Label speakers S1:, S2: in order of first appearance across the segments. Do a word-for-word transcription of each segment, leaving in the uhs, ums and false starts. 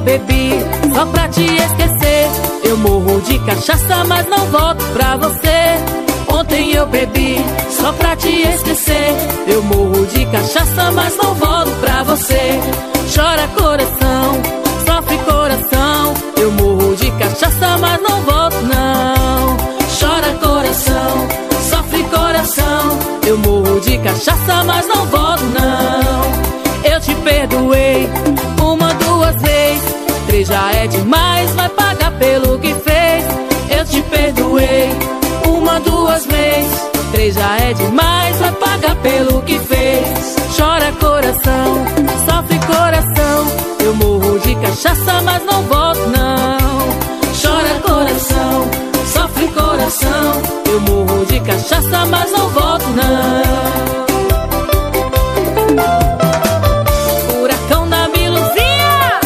S1: bebi só pra te esquecer. Eu morro de cachaça, mas não volto pra você. Ontem eu bebi só pra te esquecer. Eu morro de cachaça, mas não volto pra você. Chora coração, sofre coração. Eu morro de cachaça, mas não volto não. Chora coração, sofre coração. Eu morro de cachaça, mas não volto não. Eu te perdoei uma, duas vezes, três já é demais, vai pagar pelo que fez. Eu te perdoei uma, duas vezes, três já é demais, vai pagar pelo que fez. Chora coração, sofre coração. Eu morro de cachaça, mas não volto não. Chora coração, sofre coração. Eu morro de cachaça, mas não volto não. Furacão da Biluzinha.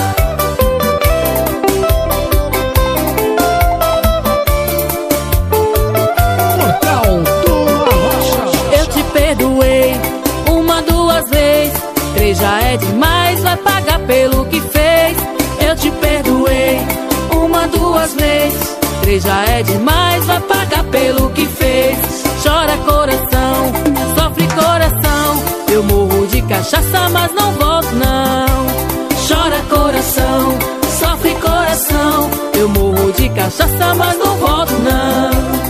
S2: Portal do Arrocha.
S1: Eu te perdoei uma, duas vezes, três já é demais, vai pagar pelo que fez. Eu te perdoei uma, duas vezes, três já é demais, vai pagar pelo que fez. Chora coração, sofre coração. Eu morro de cachaça, mas não volto não. Chora coração, sofre coração. Eu morro de cachaça, mas não volto não.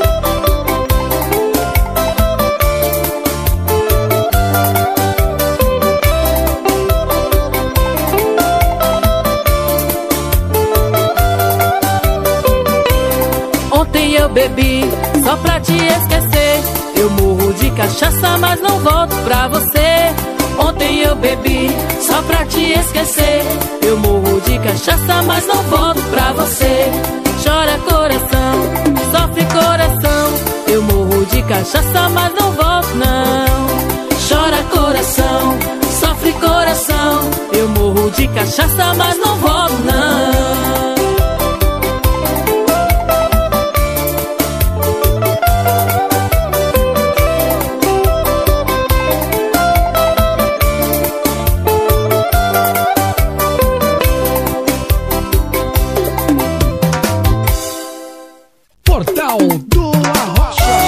S1: Ontem eu bebi só pra te esquecer. Eu morro de cachaça, mas não volto pra você. Ontem eu bebi só pra te esquecer. Eu morro de cachaça, mas não volto pra você. Chora coração, sofre coração. Eu morro de cachaça, mas não volto não. Chora coração, sofre coração. Eu morro de cachaça, mas não volto não.
S2: Portal do Arrocha.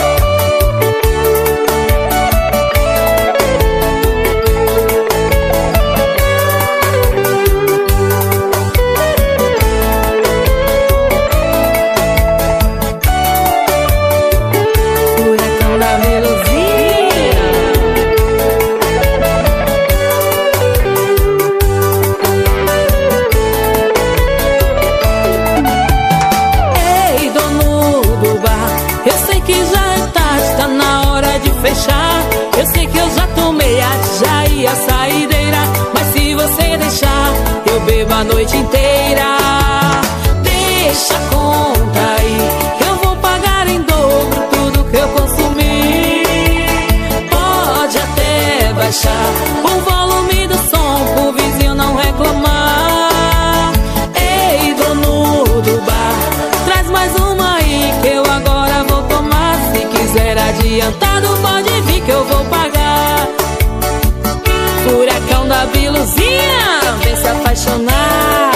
S1: Furacão da Biluzinha. Ei, dono do bar, eu sei que já é tarde, tá na hora de fechar. Eu sei que eu já tomei a já ia saideira, mas se você deixar, eu bebo a noite inteira. Deixa a conta aí, que eu vou pagar em dobro tudo que eu consumi. Pode até baixar o volume do som pro vizinho não reclamar. Ei, dono do bar, traz mais uma aí que eu agora vou tomar. Se quiser adiantado pode vir que eu vou pagar. Furacão da Biluzinha, vem se apaixonar.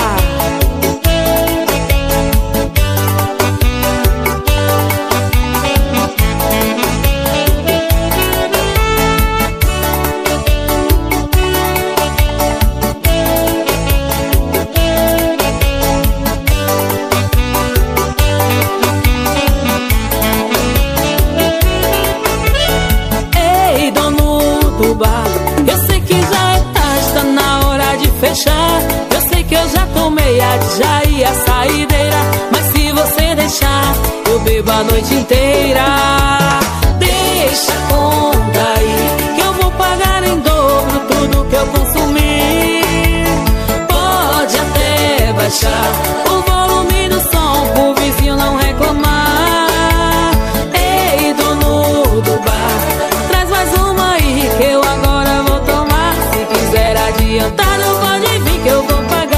S1: Ei, dono do bar, eu sei que já é tarde, tá na hora de fechar. Eu sei que eu já tomei a já ia saideira, mas se você deixar, eu bebo a noite inteira. Deixa a conta aí, que eu vou pagar em dobro tudo que eu consumi. Pode até baixar o volume do som pro vizinho não reclamar. Ei, dono do bar, traz mais uma aí que eu agora vou tomar. Se quiser adiantado pode vir que eu vou pagar.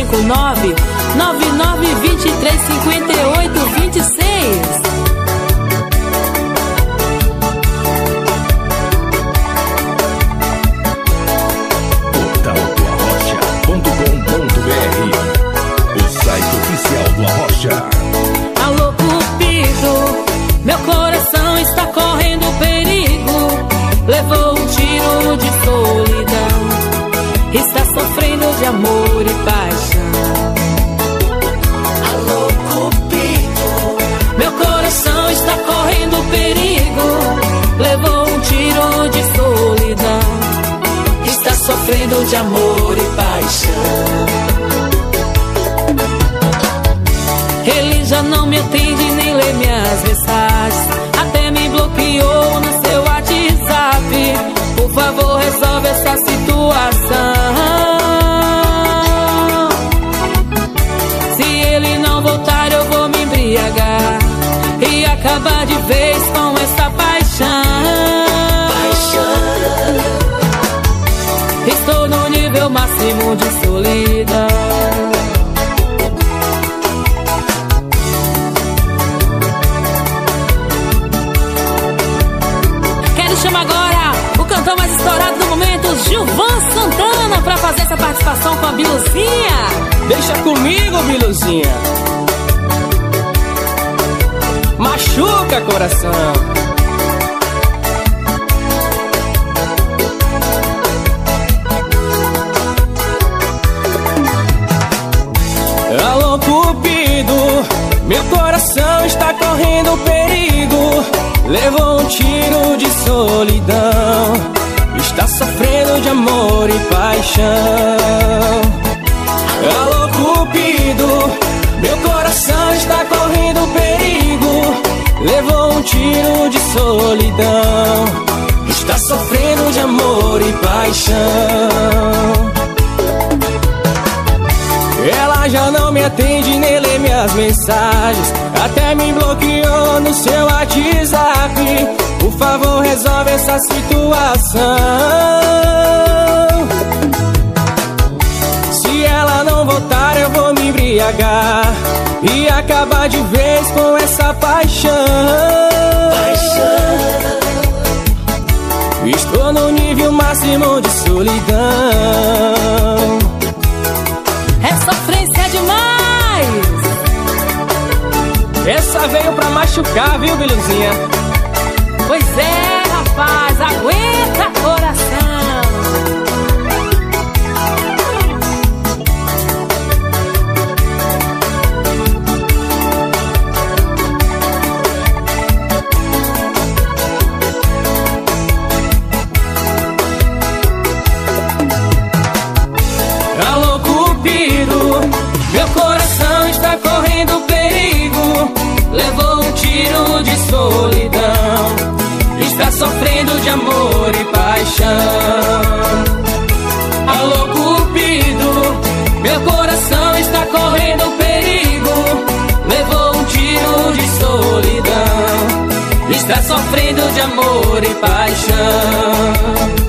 S1: cinco nove, nove nove dois três cinco oito dois seis.
S3: portal do arrocha ponto com ponto br, o site oficial do Arrocha.
S1: Alô, Cupido, meu coração está correndo perigo. Levou um tiro de solidão, está sofrendo de amor e paixão. Alô, Cupido, meu coração está correndo perigo. Levou um tiro de solidão, está sofrendo de amor e paixão. Ele já não me atende nem lê minhas mensagens, até me bloqueou no seu WhatsApp. Por favor, resolve essa situação. Se ele não voltar, eu vou me embriagar e acabar de vez com essa paixão. Paixão. Estou no nível máximo de solidão. Chama agora o cantor mais estourado do momento, Gilvan Santana, pra fazer essa participação com a Biluzinha.
S4: Deixa comigo, Biluzinha. Machuca coração. Alô, Cupido, meu coração está correndo perigo. Levou um tiro de solidão, está sofrendo de amor e paixão. Alô, Cupido, meu coração está correndo perigo. Levou um tiro de solidão, está sofrendo de amor e paixão. Ela já não me atende nem lê minhas mensagens, até me bloqueou no seu WhatsApp. Por favor, resolve essa situação. Se ela não voltar, eu vou me embriagar e acabar de vez com essa paixão. Paixão. Estou no nível máximo de solidão.
S1: É sofrência demais.
S4: Essa veio pra machucar, viu, Biluzinha?
S1: Pois é, rapaz, aguenta, coração.
S4: Alô, Cupido, meu coração está correndo perigo. Levou um tiro de solidão, está sofrendo de amor e paixão. Alô, Cupido, meu coração está correndo perigo. Levou um tiro de solidão, está sofrendo de amor e paixão.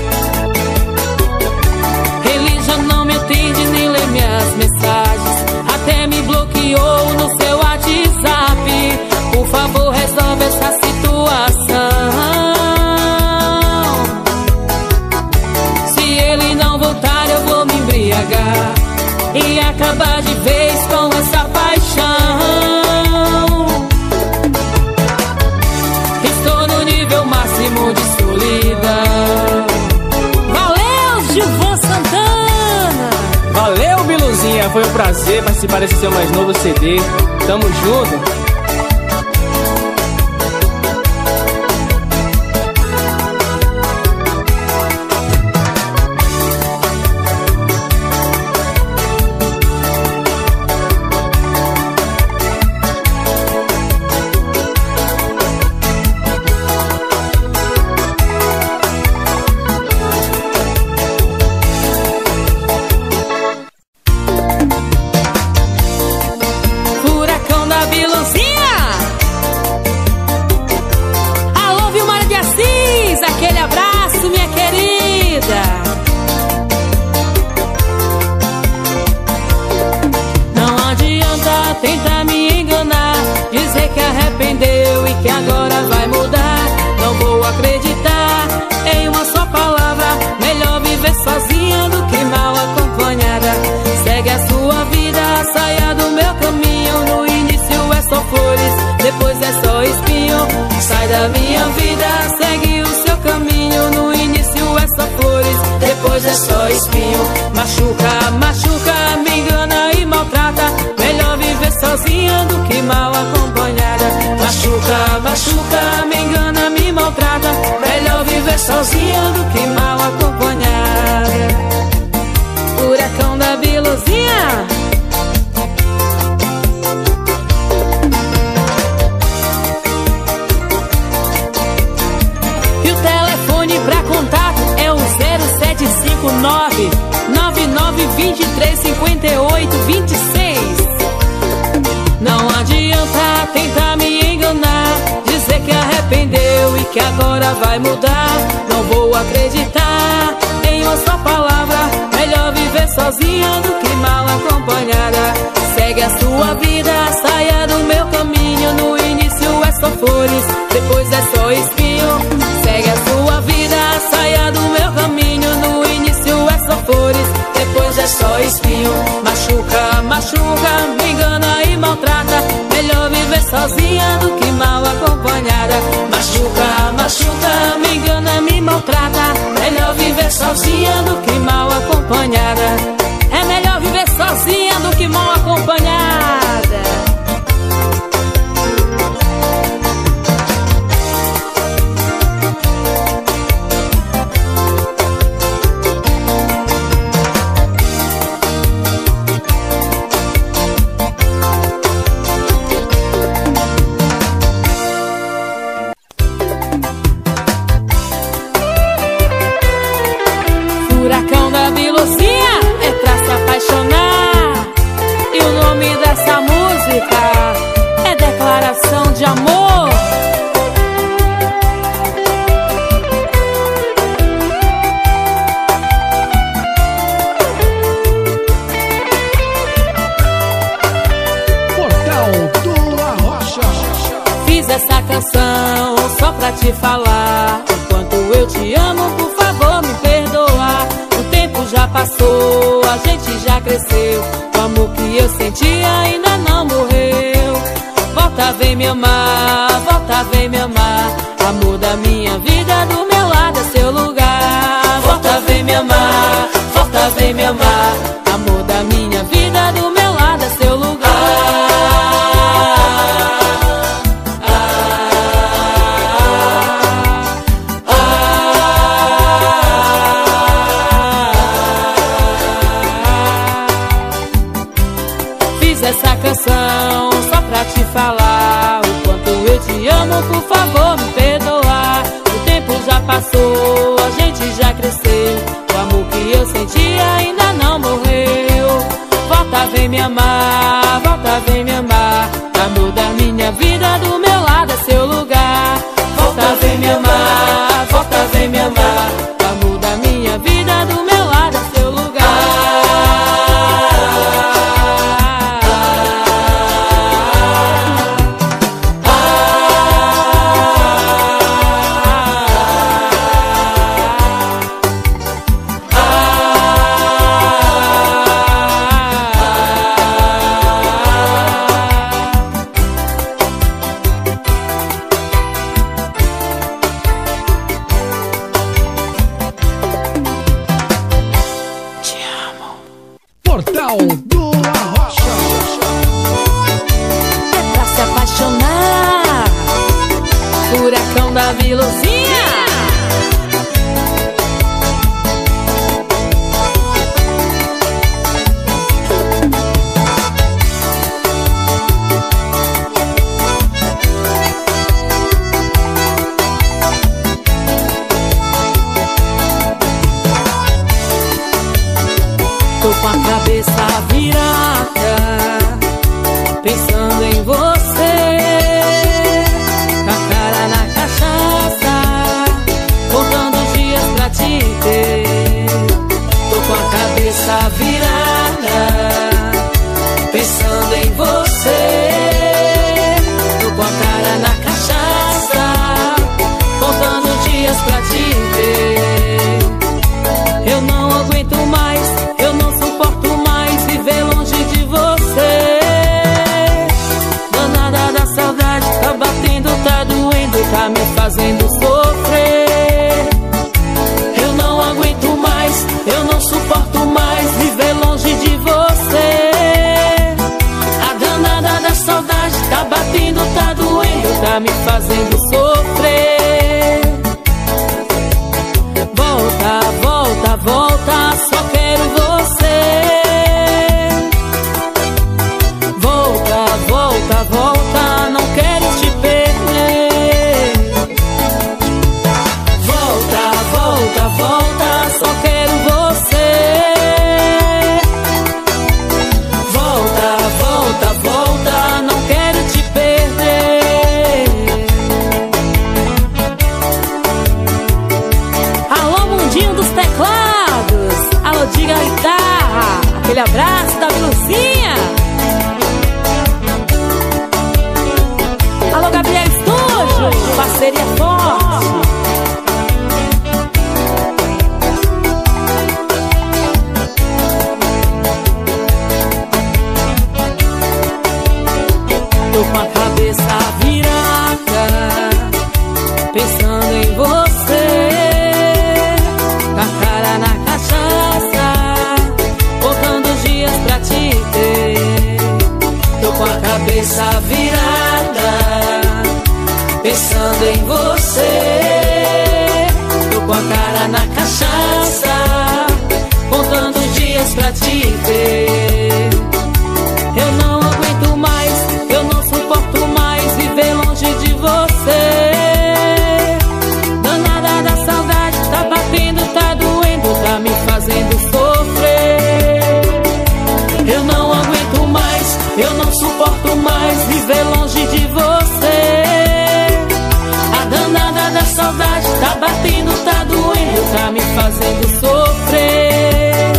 S1: Ele já não me atende nem lê minhas mensagens, até me bloqueou no seu WhatsApp. Por favor, resolve essa situação. Se ele não voltar, eu vou me embriagar e acabar de vez com essa paixão. Estou no nível máximo de solidão. Valeu, Gilvan Santana!
S4: Valeu, Biluzinha, foi um prazer participar desse seu mais novo C D. Tamo junto.
S1: Furacão da Biluzinha. sozinha do que mal acompanhada. Furacão da Biluzinha. E o telefone pra contato é o zero sete cinco nove, nove nove dois três cinco oito dois seis. Não adianta tentar me enganar, dizer que arrependeu e que agora vai mudar. Não vou acreditar em uma só palavra. Melhor viver sozinha do que mal acompanhada. Segue a sua vida, saia do meu caminho. No início é só flores, depois é só espinho. Segue a sua vida, saia do meu caminho. No início é só flores, depois é só espinho. Machuca, machuca, me engana e maltrata. Melhor viver sozinha do que mal acompanhada. Machuca, machuca, me engana, me maltrata. Melhor viver sozinha do que mal acompanhada. É melhor viver sozinha do que mal acompanhada. Furacão da Biluzinha é pra se apaixonar. E o nome dessa música é Declaração de Amor.
S2: Portal do Arrocha.
S1: Fiz essa canção só pra te falar o quanto eu te amo, por favor me perdoa. O tempo já passou, a gente já cresceu. O amor que eu senti ainda não morreu. Volta, vem me amar, volta, vem me amar. Amor da minha vida, do meu lado é seu lugar. Volta, vem me amar, volta, vem me amar. Amor da minha vida, do meu lado é seu lugar. Essa canção só pra te falar o quanto eu te amo, por favor me perdoar. O tempo já passou, a gente já cresceu. O amor que eu senti ainda não morreu. Volta, vem me amar, volta, vem me amar. Amor da minha vida, do meu lado é seu lugar. Volta, vem me amar, volta, vem me amar. Amor da minha vida, do meu lado é seu lugar.
S2: Portal do Arrocha.
S1: É pra se apaixonar. Furacão da Biluzinha. Tô com a cabeça virada, pensando em você, com a cara na cachaça, contando os dias pra te ter. Tô com a cabeça virada, pensando em você, tô com a cara na cachaça, contando os dias pra te ter. Eu não aguento mais, eu não suporto mais viver longe de você. Danada da saudade, tá batendo, tá doendo, tá me fazendo sofrer. Eu não aguento mais, eu não suporto mais viver longe de você. A danada da saudade, tá batendo, tá doendo, tá me fazendo sofrer. Tô com a cabeça virada, pensando em você, com a cara na cachaça, contando os dias pra te ter. Tô com a cabeça virada, pensando em você. Tô com a cara na cachaça, contando os dias pra te ver. Eu não aguento mais, eu não suporto mais viver longe de você. Danada da saudade, tá batendo, tá doendo, tá me fazendo sofrer. Eu não aguento mais, eu não suporto mais viver longe de você. A danada da saudade, tá batendo, tá doendo, tá me fazendo sofrer.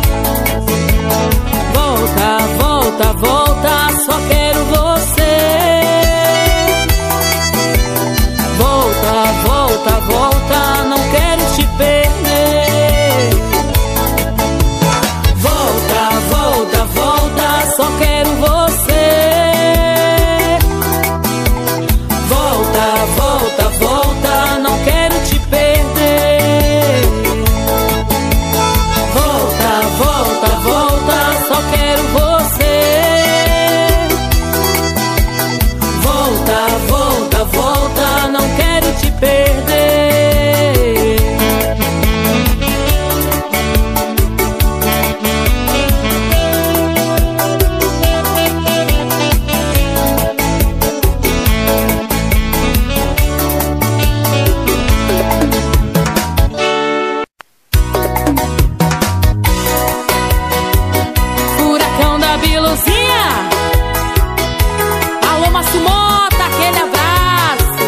S1: Volta, volta, volta, só quero você. Volta, volta, volta, não quero te perder. Volta, volta, volta, só quero você. Volta, volta, volta, não quero te perder. Volta, volta, volta, só quero você. Volta, volta, volta, não quero te perder. Furacão da Biluzinha, alô Massumota, aquele abraço.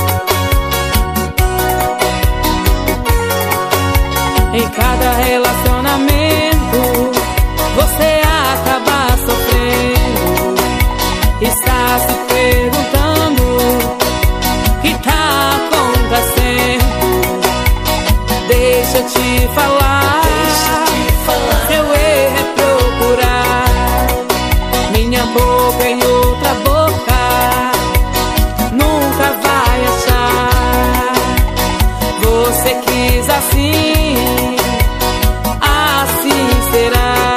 S1: Em cada relacionamento você acaba sofrendo, está se perguntando o que tá acontecendo. Deixa eu te falar, seu erro é procurar minha boca em outra boca, nunca vai achar. Você quis assim, assim será.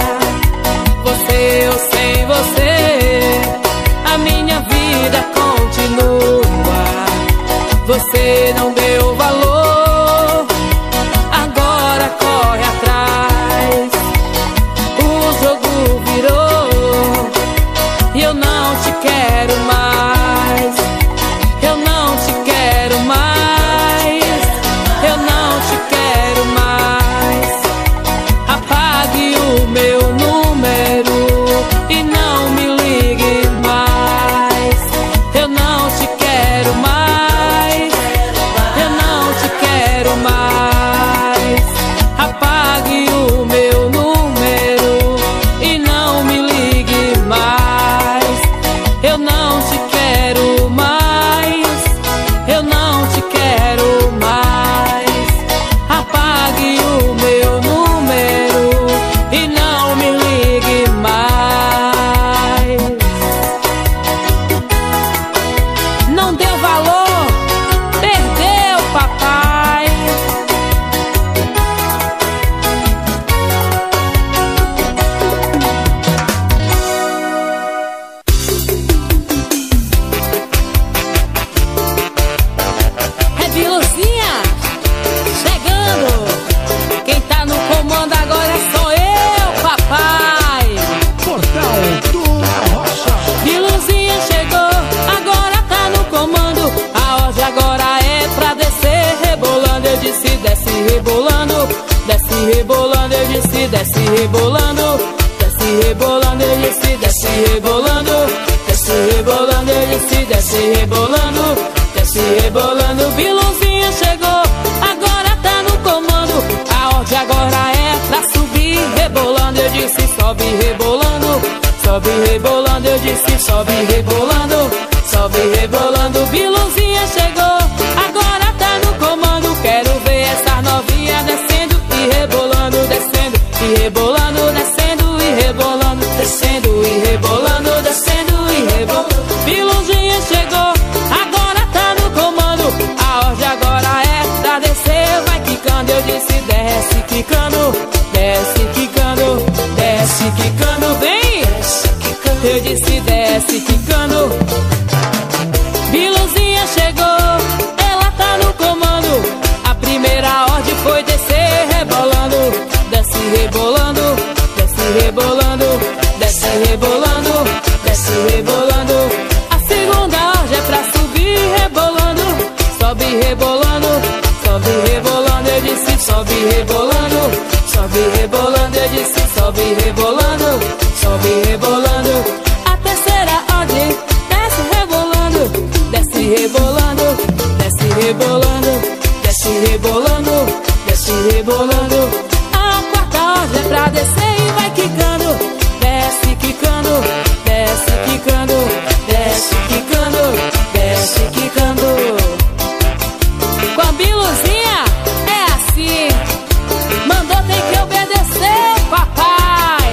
S1: Você ou sem você, a minha vida continua. Você não deu valor, agora corre atrás. O jogo virou e eu não te quero mais. Eu não te quero mais. Eu não te quero mais. Apague o meu número e não me ligue mais. Eu não te quero mais. Eu não te quero mais. Apague o meu número e não me ligue mais. Eu não te quero mais. Eu não te quero mais. Apague o meu número e não me ligue mais. Não deu valor, perdeu, papai. É Biluzinha chegando. Quem tá no comando agora sou eu, papai.
S2: Portal do Arrocha.
S1: Biluzinha chegou, agora tá no comando. A ordem agora é pra descer rebolando. Eu disse desce rebolando, desce rebolando. Eu disse desce rebolando, desce rebolando. Eu disse desce rebolando, desce rebolando. Eu disse desce rebolando, desce rebolando. Biluzinha chegou, agora tá no comando. A ordem agora é pra subir rebolando. Eu disse sobe rebolando, sobe rebolando. Eu disse sobe rebolando, sobe rebolando. Biluzinha chegou, agora tá no comando. Quero ver essa novinha descendo e rebolando, descendo e rebolando, descendo e rebolando, descendo e rebolando, descendo e rebolando. Eu disse desce quicando. Biluzinha chegou, ela tá no comando. A primeira ordem foi descer rebolando. Desce rebolando, desce rebolando, desce rebolando, desce rebolando. A segunda ordem é pra subir rebolando. Sobe rebolando, sobe rebolando. Eu disse sobe rebolando, sobe rebolando. Eu disse sobe rebolando, sobe rebolando. A terceira ordem desce rebolando, desce rebolando, desce rebolando, desce rebolando, desce rebolando. A quarta ordem é pra descer e vai quicando. Desce quicando, desce quicando, desce quicando, desce quicando. Com a Biluzinha é assim. Mandou, tem que obedecer, papai.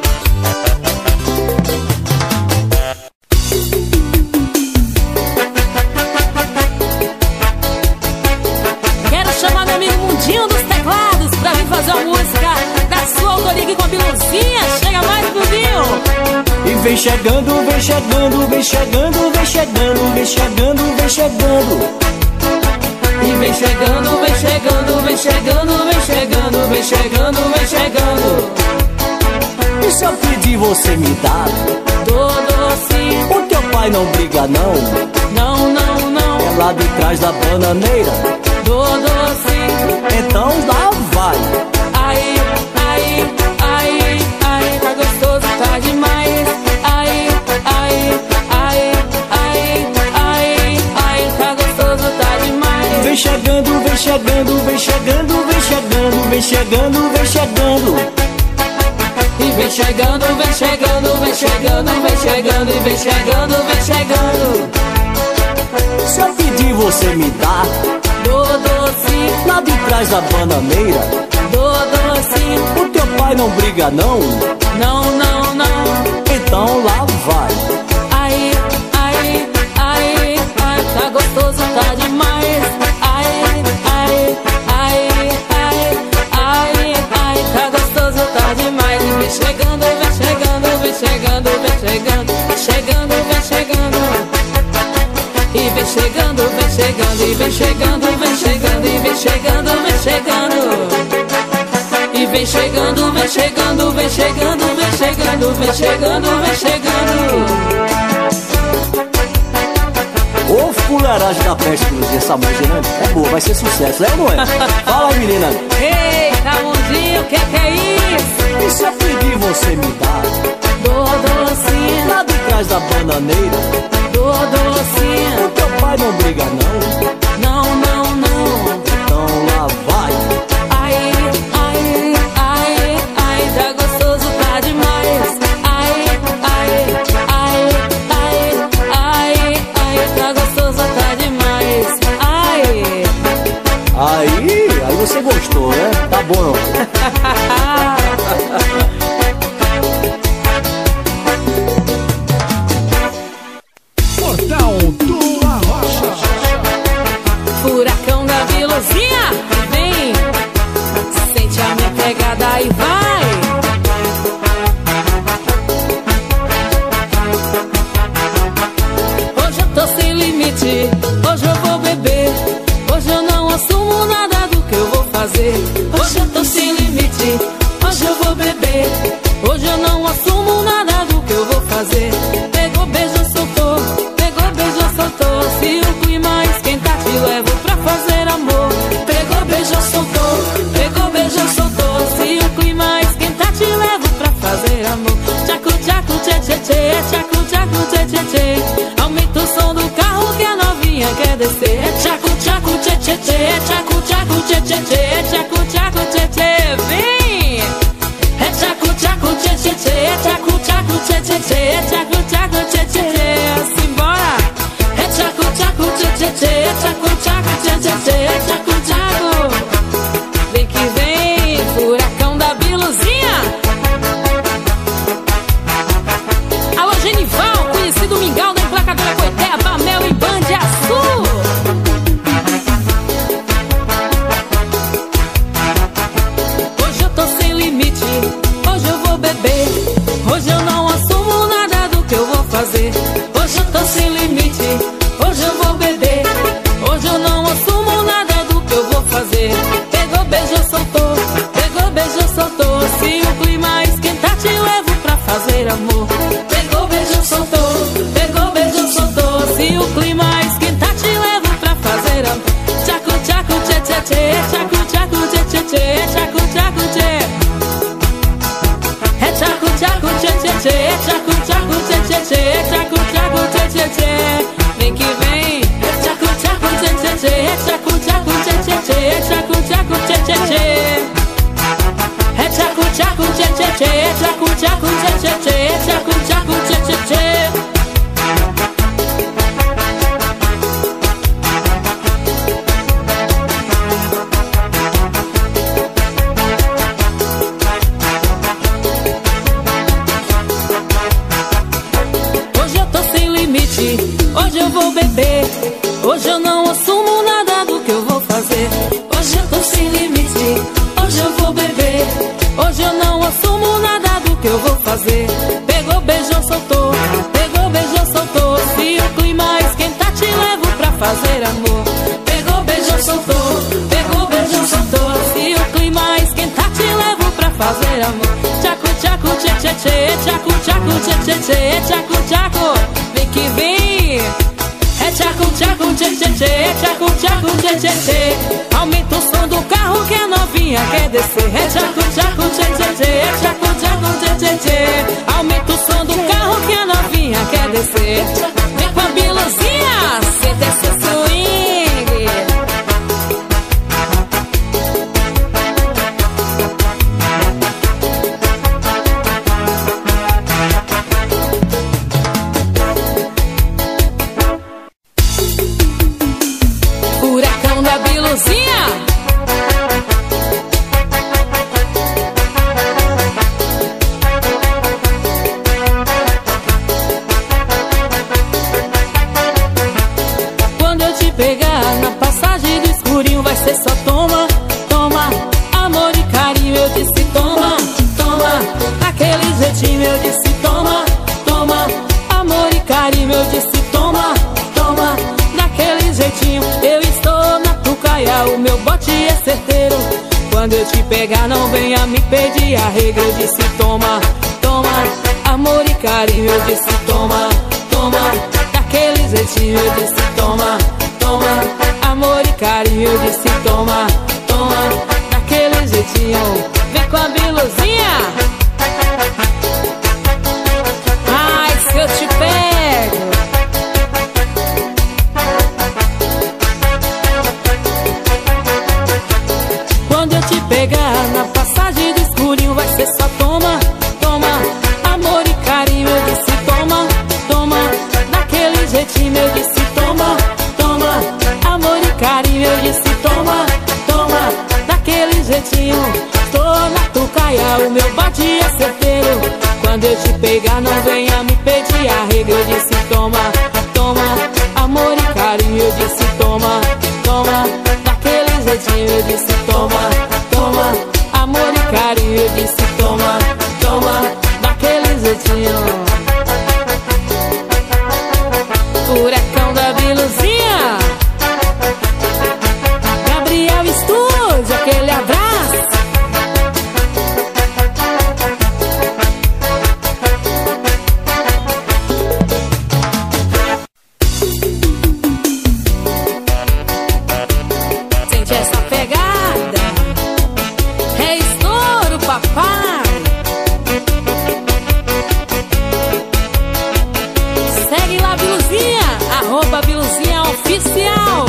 S1: Quero chamar meu amigo Mundinho dos Teclados pra vir fazer uma música da sua autoria aqui com a Biluzinha. Chega mais, Biluzinho.
S4: E vem chegando, vem chegando, vem chegando, vem chegando, vem chegando, vem chegando.
S1: E vem chegando, vem chegando, vem chegando, vem chegando, vem chegando, vem chegando.
S4: E se eu pedir você me dá?
S1: Dou doce.
S4: O teu pai não briga não?
S1: Não, não, não.
S4: É lá de trás da bananeira.
S1: Dou doce.
S4: Então lá vai.
S1: Ai, ai, ai, ai, tá gostoso, tá demais. Ai, ai, ai, ai, ai, ai, tá gostoso, tá demais.
S4: Vem chegando, vem chegando, vem chegando, vem chegando, vem chegando, vem chegando.
S1: E vem chegando, vem chegando, vem chegando, vem chegando, e vem chegando, vem chegando.
S4: Se eu pedir você me dá?
S1: Dou doce.
S4: Lá de trás da bananeira.
S1: Dou doce.
S4: O teu pai não briga não?
S1: Não, não, não.
S4: Então lá vai.
S1: Ai, ai, ai, ai, tá gostoso, tá demais. Ai, ai, ai, ai, ai, ai, tá gostoso, tá demais. E vem chegando, vem chegando, vem chegando, vem chegando, chegando, vem chegando. E vem chegando, vem chegando, e vem chegando, vem chegando, e vem chegando, vem chegando. E vem chegando, vem chegando, vem chegando, vem chegando, vem chegando, vem chegando.
S4: Ô fuleiragem da peste, Biluzinha, essa música, né? É boa, vai ser sucesso, é ou não é? Fala aí, menina.
S1: Eita, Mundinho, o que que é isso?
S4: E se eu pedir você me dá?
S1: Dou docinha.
S4: Lá de trás da bananeira.
S1: Dou docinha.
S4: O teu pai não briga não?
S1: Não, não, não.
S4: Então lá vai.
S1: Ai, ai, ai, ai, tá gostoso, tá demais. Ai, ai, ai, ai, ai, ai, tá gostoso, tá demais. Ai.
S4: Aí, aí você gostou, né? Tá bom.
S2: Portal do Arrocha.
S1: Furacão da Biluzinha, vem. Sente a minha pegada e vai. Hoje eu tô sem limite, hoje eu vou beber. Hoje eu não assumo nada do que eu vou fazer. Hoje eu tô sem limite, hoje eu vou beber. Hoje eu não assumo nada do que eu vou fazer. Pegou, beijou, soltou. Pegou, beijou, soltou. Se o clima esquentar, te levo pra fazer amor. Pegou, beijou, soltou. Pegou, beijou, soltou. Se o clima esquentar, te levo pra fazer amor. Tchacu, tchacu, tchê, tchê, tchê. Tchacu, tchacu, tchê, tchê, tchê. Aumenta o som do carro que a novinha quer descer. É tchacu, tchacu, tchê, tchê, tchê. Tchacu, tchacu, tchê, tchê, tchê. Tchacu, tchacu, tchê, tchê. Vem! É tchacu, tchacu, tchê, tchê, tchê. Tchacu, tchacu, tchê, tchê, tchê. Tchacu, tchacu, tchê, tchê, tchê. Simbora! É tchacu, tchacu, tchê, tchê, tchê. Tchacu, tchacu, tchê, tchê, tchê. Tchacu, tchacu. Vem que vem, furacão da Biluzinha. Alô, Genival, conhecido Mingau da emplacadora Coiteba, Mel e Band Azul. Hoje eu tô sem limite, hoje eu vou beber. Hoje eu não assumo nada do Hoje eu vou beber, hoje eu não assumo nada do que eu vou fazer. Hoje eu tô sem limite, hoje eu vou beber, hoje eu não assumo nada do que eu vou fazer. Pegou, beijou, soltou, pegou, beijou, soltou. Se o clima esquentar te levo pra fazer amor. Pegou, beijou, soltou, pegou, beijou, soltou. Se o clima esquentar te levo pra fazer amor. Tchacu, tchacu, tchê, tchê, tchê, tchacu, tchacu, tchê, tchê, tchê, tchacu, tchacu, vem que vem. É tchacu, tchacu, tchê, tchê, tchê, tchacu, tchacu, tchê, tchê, tchê. Aumenta o som do carro que a novinha quer descer. É tchacu, tchacu, tchê, tchê, tchê, tchacu, tchacu, tchê, tchê, tchê. Aumenta o som do carro que a novinha quer descer. Vem com a biluzinha, senta esse swing. Furacão da biluzinha. Quando eu te pegar na passagem do escurinho, vai ser só toma, toma, amor e carinho. Eu disse toma, toma, daquele jeitinho. Eu disse toma, toma, amor e carinho. Eu disse toma, toma, daquele jeitinho. Eu estou na tucaia, o meu bote é certeiro. Quando eu te pegar não venha me pedir arrego. Eu disse toma, toma, amor e carinho. Eu disse toma, toma, daquele jeitinho. Eu disse toma, toma, amor e carinho. Eu disse toma, toma, daquele jeitinho. Vem com a biluzinha. Ai, se eu te pego. Quando eu te pegar na passagem do escurinho, vai ser só toma, toma, amor e carinho. Eu disse toma, toma, daquele jeitinho. Eu disse toma, toma, amor e carinho. Eu disse toma, toma, daquele jeitinho. Tô na tucaia, o meu bate é certeiro. Quando eu te pegar não venha me pedir arrego. Eu disse toma, toma, amor e carinho. Eu disse toma, toma, daquele jeitinho. Eu disse toma, toma, amor e carinho. Eu disse toma, toma, daquele jeitinho. Furacão da biluzinha. Gabriel Estúdio, aquele abraço. Sente essa pegada. É estouro, papai. Segue lá, biluzinha, arroba biluzinha oficial.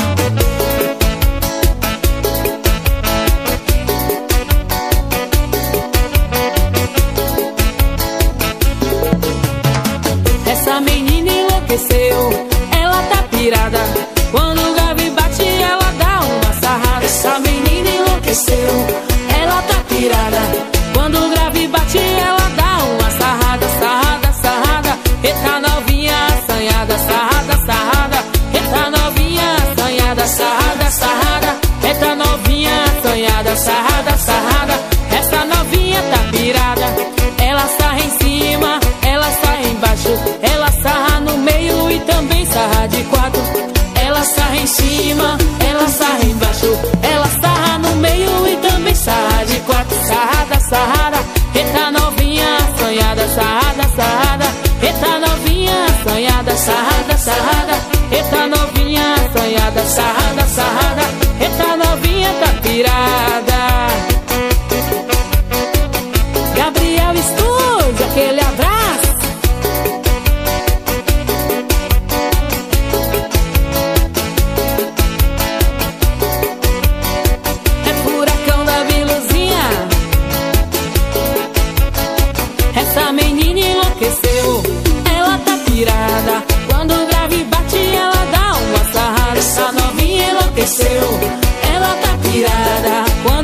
S1: Essa menina enlouqueceu, ela tá pirada. Quando o grave bate, ela dá uma sarrada. Essa menina enlouqueceu, ela tá pirada. Quando o grave bate, ela dá uma sarrada. Sarrada, sarrada, eita novinha assanhada. Sarrada, sarrada, eita novinha assanhada. Sarrada, sarrada, eita novinha assanhada. Sarrada, sarrada, essa novinha tá pirada. Ela sarra em cima, ela sarra embaixo, ela sarra no meio e também sarra de quatro. Ela sarra em cima, ela sarra embaixo, ela sarra no meio e também sarra de quatro. Sarrada, sarrada, eita novinha assanhada. Sarrada, sarrada, eita novinha assanhada. Sarrada, sarrada, eita novinha assanhada. Sarrada, sarrada, eita novinha tá pirada. Gabriel Estúdio, aquele abraço. É furacão da biluzinha. Essa menina enlouqueceu, ela tá pirada. Quando o grave bate, ela dá uma sarrada. Essa novinha enlouqueceu, ela tá pirada. Quando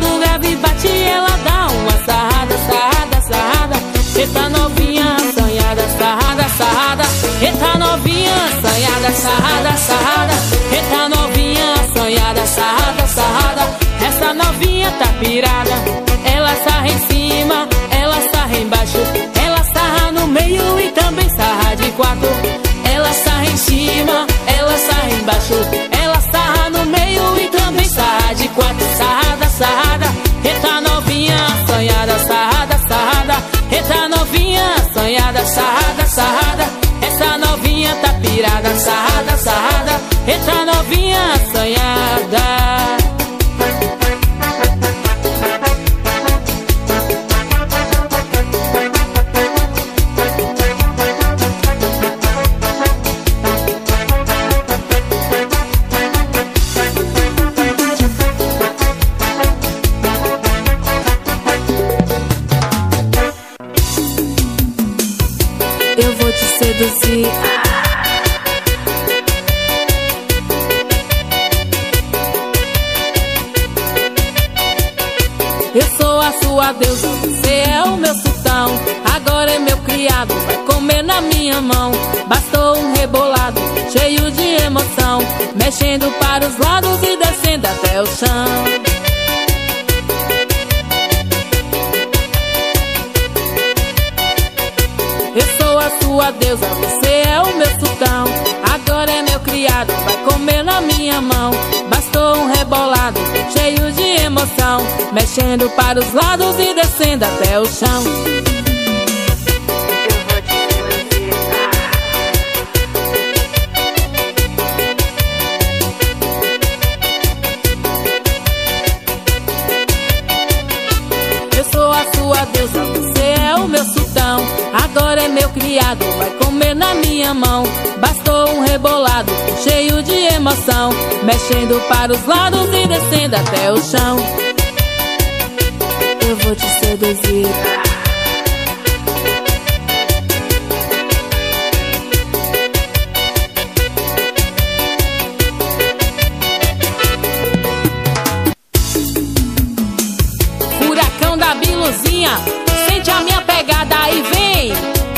S1: sarrada, sarrada, sarrada. Eita novinha assanhada, sarrada, sarrada. Essa novinha tá pirada. Ela sarra em cima, ela sarra embaixo. Ela sarra no meio e também sarra de quatro. Ela sarra em cima, ela sarra embaixo. Ela sarra no meio e também sarra de quatro. Sarrada, sarrada. Eita novinha assanhada, sarrada, sarrada. Eita novinha assanhada, sarrada, sarrada. Essa novinha tá pirada, sarrada, sarrada. Eita novinha assanhada.
S2: Eu vou te seduzir.
S1: Eu sou a sua deusa, você é o meu sultão. Agora é meu criado, vai comer na minha mão. Bastou um rebolado, cheio de emoção, mexendo para os lados e descendo até o chão. Eu sou a sua deusa, você é o meu sultão. Agora é meu criado, vai comer na minha mão. Bastou um rebolado, cheio de emoção, mexendo para os lados e descendo até o chão. Eu sou a sua deusa, você é o meu sultão. Agora é meu criado, vai comer na minha mão. Bastou um rebolado, cheio de emoção, mexendo para os lados e descendo até o chão.
S2: Eu vou te seduzir.
S1: Furacão da Biluzinha, sente a minha pegada e vem.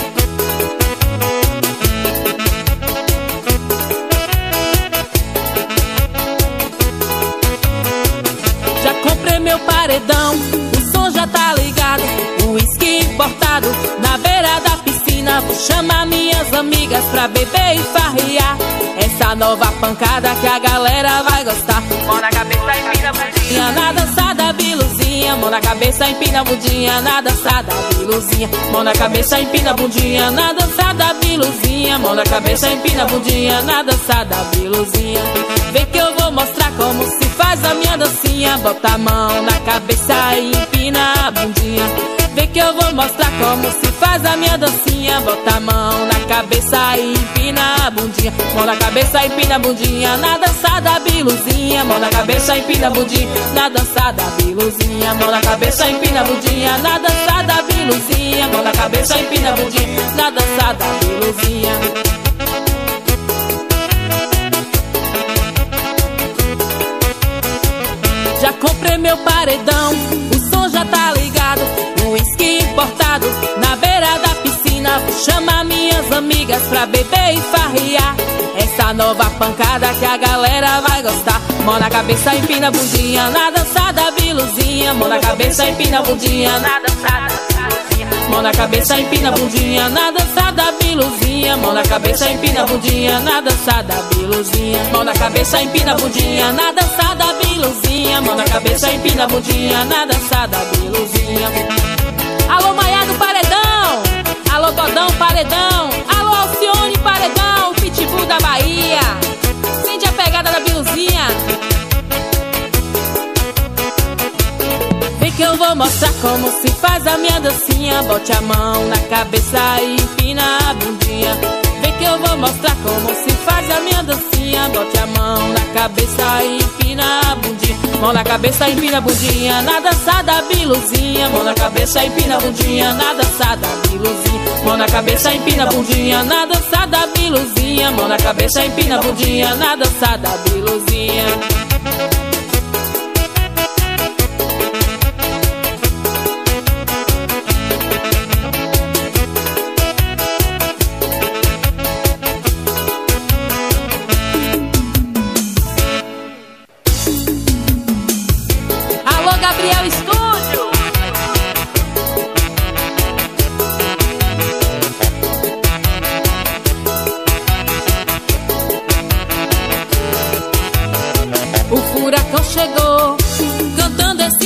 S1: Já comprei meu paredão, o som já tá ligado. O uísque importado na beira da piscina. Vou chamar minhas amigas pra beber e farrear. Essa nova pancada que a galera vai gostar. Mão na cabeça e empina a bundinha na dança da Biluzinha. Mão na cabeça, empina a bundinha na dança da Biluzinha. Mão na cabeça, empina a bundinha na dança da Biluzinha. Mão na cabeça, empina a bundinha na dança da Biluzinha. Vem que eu vou mostrar como se faz a minha dancinha. Bota a mão na cabeça e empina a bundinha. Vem que eu vou mostrar como se faz a minha dancinha. Bota a mão na cabeça e empina a bundinha. Mão na cabeça, empina a bundinha na dança da Biluzinha. Mão na cabeça, empina a bundinha na dança da Biluzinha. Mão na cabeça, empina a bundinha na dança da Biluzinha. Mão na cabeça, empina a bundinha na dança da Biluzinha. Já comprei meu paredão, o som já tá ligado. Um uísque importado na beira da piscina. Vou chamar minhas amigas pra beber e farrear. Essa nova pancada que a galera vai gostar. Mão na cabeça, empina a bundinha na dança da Biluzinha. Mão na cabeça, empina a bundinha na dança da Biluzinha. Mão na cabeça, empina a bundinha na dança da Biluzinha. Mão na cabeça, empina a bundinha na dança da Biluzinha. Mão na cabeça, empina a bundinha na dança da Biluzinha. Mão na cabeça, empina a bundinha na dança da Biluzinha. Alô Maia do Paredão, alô Godão Paredão, alô Alcione Paredão, Pitbull da Bahia. Sente a pegada da Biluzinha. Vem que eu vou mostrar como se faz a minha dancinha. Bote a mão na cabeça e empina a bundinha. Vem que eu vou mostrar como se faz a minha dancinha. Bote a mão na cabeça e empina a bundinha. Mão na cabeça, empina a bundinha na dança da Biluzinha. Mão na cabeça, empina a bundinha na dança da Biluzinha. Mão na cabeça, empina a bundinha na dança da Biluzinha. Mão na cabeça, empina a bundinha na dança da Biluzinha.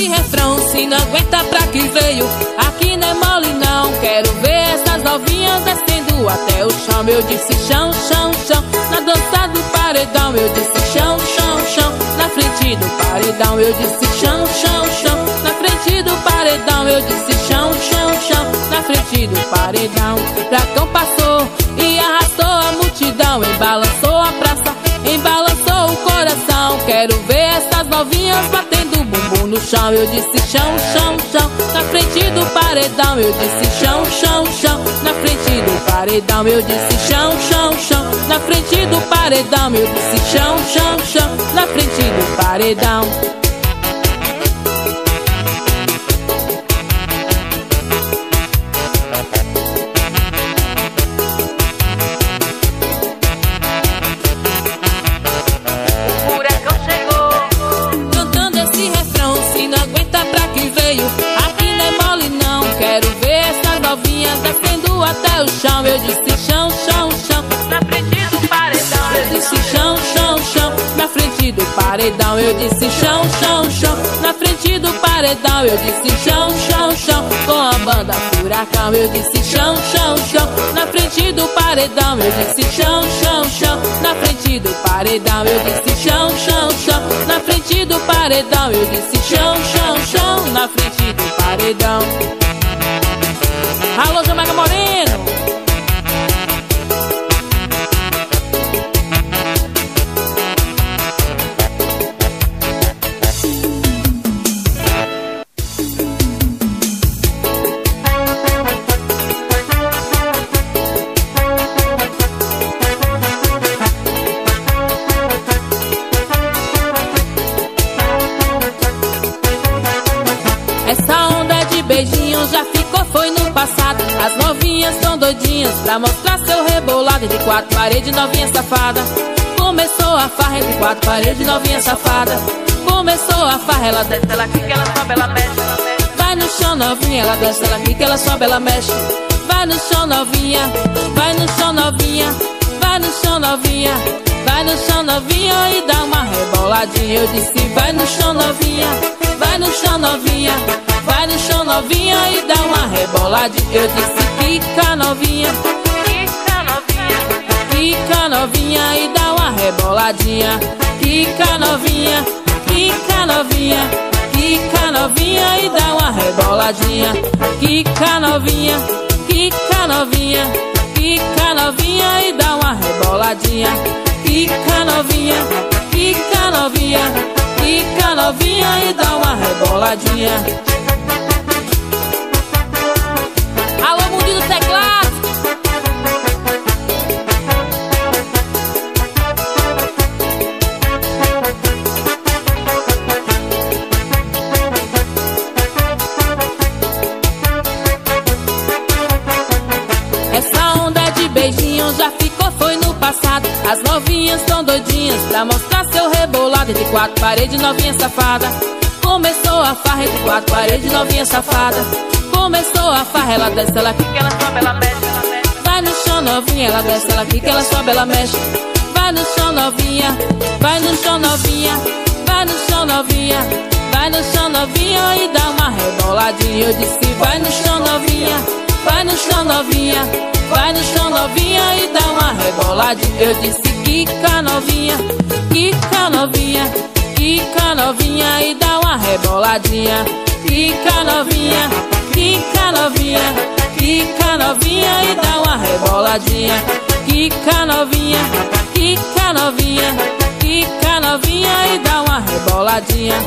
S1: esse refrão, se não aguenta pra que veio. Aqui não é mole não, quero ver essas novinhas descendo até o chão. Eu disse chão, chão, chão, na dança do paredão. Eu disse chão, chão, chão, na frente do paredão. Eu disse chão, chão, chão, na frente do paredão. Eu disse chão, chão, chão, na frente do paredão. Dragão passou e arrastou a multidão, embalançou a praça, embalançou o coração. Quero ver essas novinhas batendo bumbum no chão. Eu disse chão, chão, chão, na frente do paredão. Eu disse chão, chão, chão, na frente do paredão. Eu disse chão, chão, chão, na frente do paredão. Eu disse chão, chão, chão, na frente do paredão. Até o chão, eu disse chão, chão, chão, na frente do paredão. Eu disse chão, chão, chão, na frente do paredão. Eu disse chão, chão, chão, na frente do paredão. Eu disse chão, chão, chão, com a banda Furacão. Eu disse chão, chão, chão, na frente do paredão. Eu disse chão, chão, chão, na frente do paredão. Eu disse chão, chão, chão, na frente do paredão. Eu disse chão, chão, chão, na frente do paredão. Alô, Jamaica Moreno. Essa onda de beijinhos já ficou, foi no passado. As novinhas tão doidinhas pra mostrar seu rebolado. Entre quatro paredes, novinha safada. Começou a farra entre quatro paredes, novinha safada. Começou a farra, ela desce, ela quica, ela sobe, ela mexe. Vai no chão novinha, ela desce, ela quica, ela sobe, ela mexe. Vai no chão novinha, vai no chão novinha, vai no chão novinha, vai no chão novinha e dá uma reboladinha. Eu disse vai no chão novinha, vai no chão novinha, vai no chão novinha e dá uma reboladinha. Eu disse quica novinha, quica novinha, quica novinha e dá uma reboladinha. Quica novinha, quica novinha, quica novinha e dá uma reboladinha. Quica novinha, quica novinha, quica novinha e dá uma reboladinha. Quica novinha, quica novinha, quica novinha e dá uma reboladinha. Alô, Mundinho do Teclado. Essa onda de beijinhos já ficou, foi no passado. As novinhas tão doidinhas pra mostrar seu rebolado. Entre quatro paredes, novinha safada. Começou a farra entre quatro paredes, novinha safada. Começou a farra, ela desce, ela quica, ela sobe, ela mexe. Vai no chão novinha, ela desce, ela quica, ela sobe, ela mexe. Vai no chão novinha, vai no chão novinha, vai no chão novinha, vai no chão novinha e dá uma reboladinha. Eu disse vai no chão novinha, vai no chão novinha, vai no chão novinha e dá uma reboladinha. Eu disse quica novinha, quica novinha, quica novinha e dá uma reboladinha. Quica novinha, quica novinha, quica novinha e dá uma reboladinha. Quica novinha, quica novinha, quica novinha e dá uma reboladinha.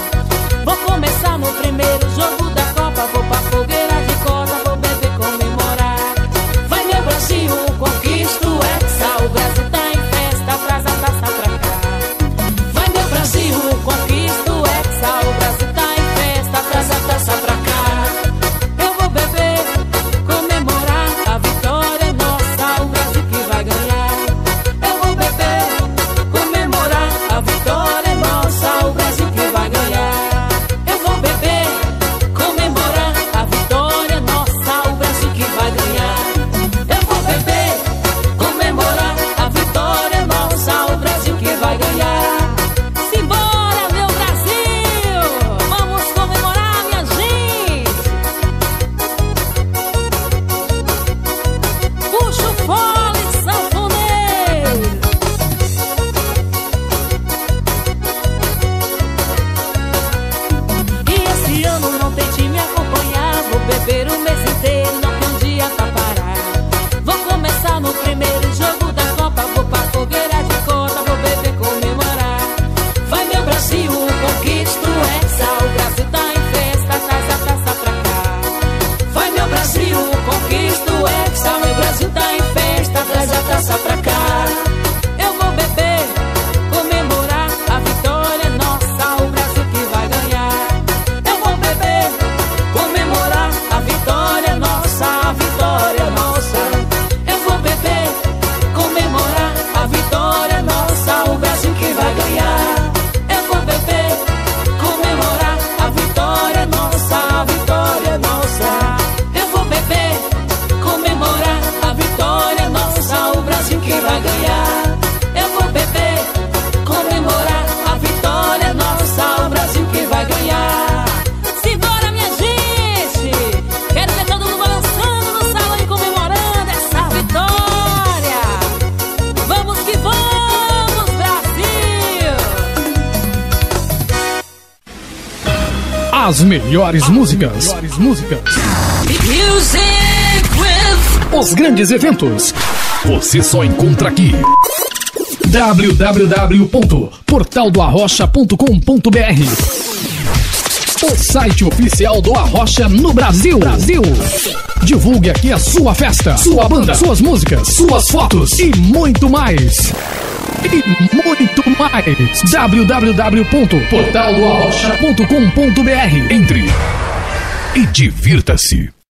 S1: Vou começar no primeiro jogo da Copa. Vou pra fogueira de corda, vou beber, comemorar.
S5: As melhores músicas. Melhores músicas. Os grandes eventos. Você só encontra aqui. w w w ponto portal do arrocha ponto com ponto b r, o site oficial do Arrocha no Brasil. Brasil. Divulgue aqui a sua festa, sua banda, suas músicas, suas fotos e muito mais. E muito mais. w w w ponto portal do arrocha ponto com ponto b r. Entre e divirta-se.